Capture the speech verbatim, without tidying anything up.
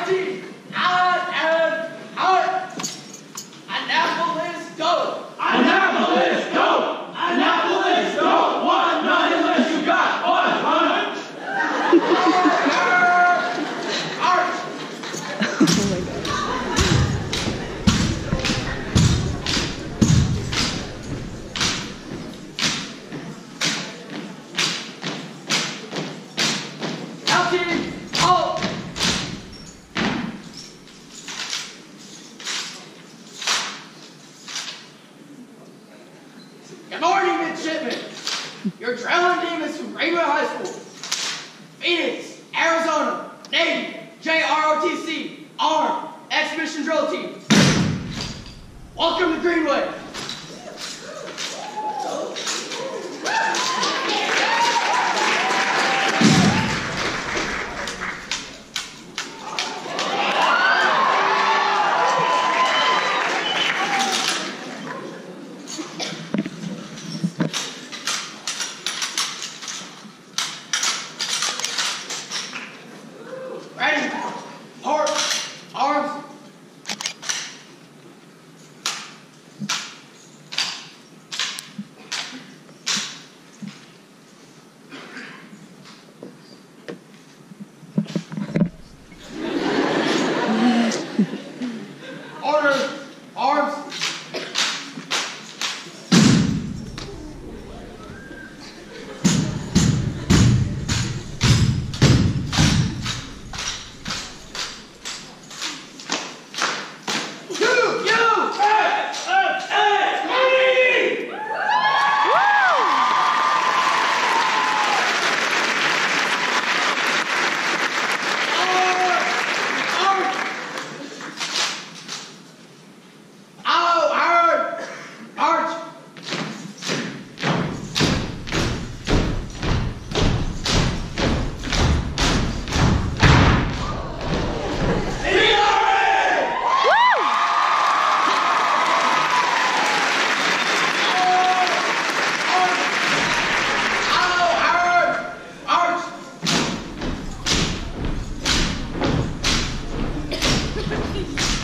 Good morning, midshipmen. Your drilling team is from Greenway High School, Phoenix, Arizona, Navy, J R O T C, Armed, Expedition Drill Team. Welcome to Greenway. Ready, port, arms. Order, arms. Peace.